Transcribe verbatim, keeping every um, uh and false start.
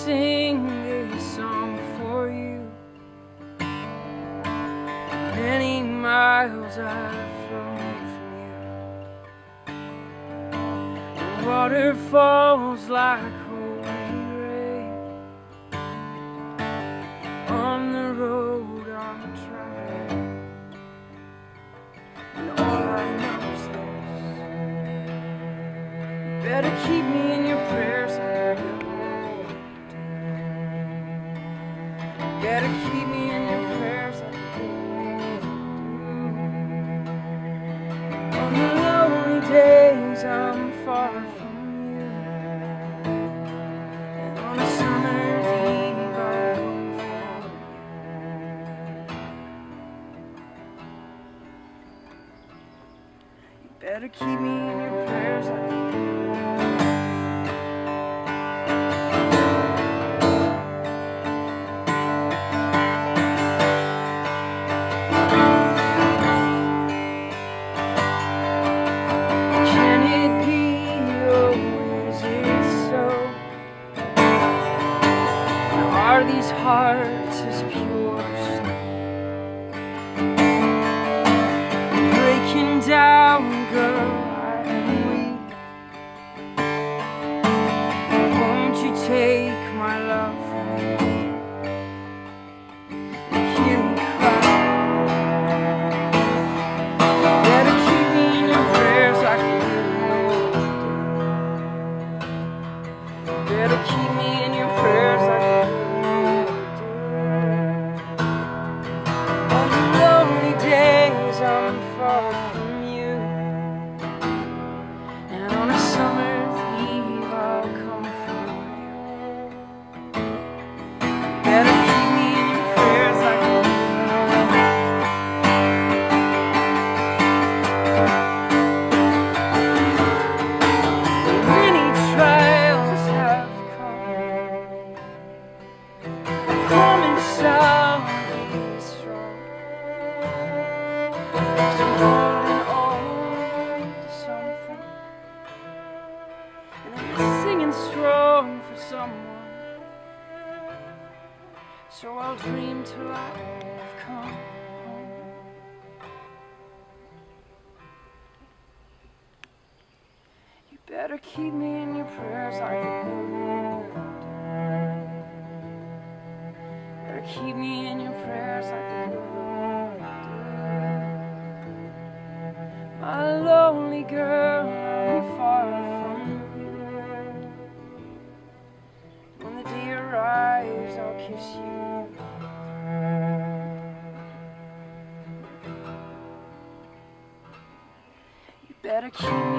sing this song for you. Many miles I've flown from you. The water falls like holy rain on the road I'm traveling, and all I know is this: you better keep me in your prayers like you do. Better keep me in your prayers like you do. On the lonely days I'm far from you, and on a summer's eve I'll come for you. You better keep me in your prayers like you do. Are these hearts as pure as snow, breaking down, girl, I am weak. Won't you take my love from me and hear me cry? Better keep me in your prayers like you do. Better keep me in your prayers like you do. I'm far from you, and on a summer's eve I'll come for you. Better keep me in your prayers like you do. Many trials have come, common sound is strong. I'm holding on to something, and I'm singing strong for someone. So I'll dream till I've come home. You better keep me in your prayers like you do. Better keep me in your prayers like you do. My lonely girl, I'm far from you. When the day arrives, I'll kiss you. You better keep me